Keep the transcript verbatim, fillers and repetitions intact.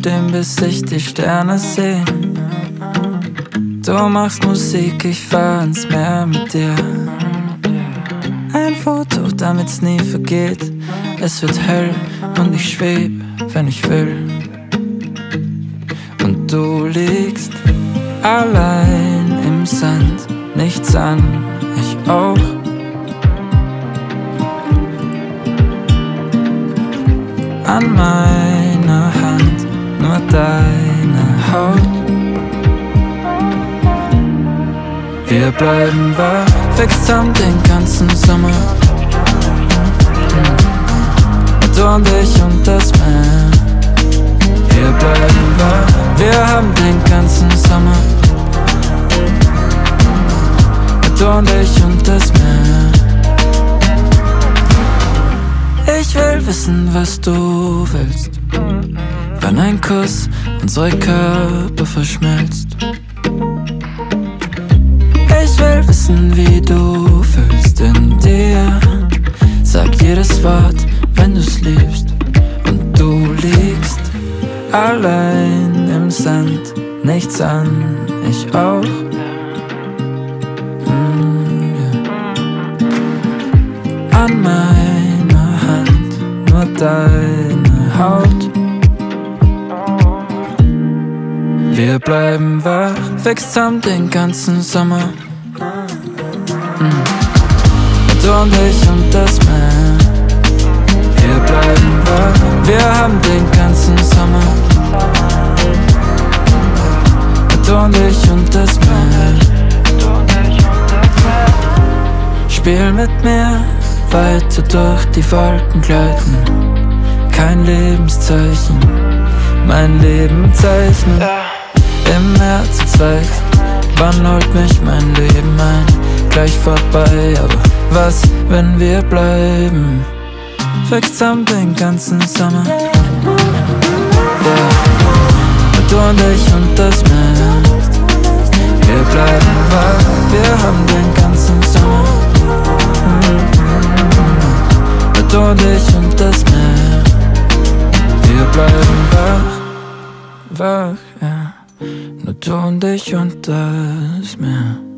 aufstehen, bis ich die Sterne seh. Du machst Musik, ich fahr ins Meer mit dir. Ein Foto, damit's nie vergeht. Es wird hell und ich schweb, wenn ich will. Und du liegst allein im Sand, nichts an, ich auch. An meiner Hand nur deine Haut. Wir bleiben wach, fixt haben den ganzen Sommer. Du und ich und das Meer. Wir bleiben wach, wir haben den ganzen Sommer. Du und ich und das Meer. Ich will wissen, was du willst, wann ein Kuss unsere Körper verschmilzt. Ich will wissen, wie du fühlst in dir. Sag jedes Wort, wenn du's liebst. Und du liegst allein im Sand, nichts an, ich auch. Mm, yeah. An meiner Hand nur deine Haut. Wir bleiben wach, fixt haben den ganzen Sommer. Du und ich und das Meer. Wir bleiben wach, wir haben den ganzen Sommer. Du und ich und das Meer. Spiel mit mir, weiter durch die Wolken gleiten. Kein Lebenszeichen, mein Leben zeichnen. Im Meer zu zweit, wann holt mich mein Leben ein? Gleich vorbei, aber was, wenn wir bleiben? Fixt haben den ganzen Sommer. Yeah. Du und ich und das Meer. Wir bleiben wach, wir haben den ganzen Sommer. Mm-hmm. Du und ich und das Meer. Wir bleiben wach, wach, ja. Nur du und ich und das Meer.